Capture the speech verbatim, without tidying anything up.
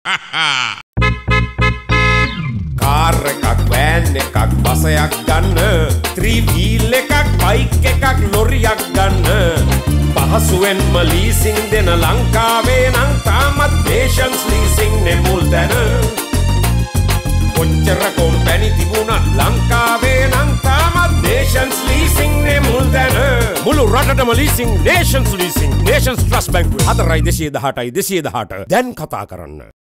car එකක් van එකක් බසයක් ගන්න ත්‍රී වීල් එකක් බයික් එකක් ලොරියක් ගන්න පහසුවෙන්ම ලීසින් දෙන ලංකාවේ නම් තාමත් Nations Leasing නේ මුල් තැන කොච්චර කොම්පැනි තිබුණත් ලංකාවේ නම් තාමත් Nations Leasing නේ මුල් තැන මුළු රටටම leasing Nations Leasing Nations Trust Bank හතරයි දෙසිය දහඅටයි දෙසිය දහඅට දැන් කතා කරන්න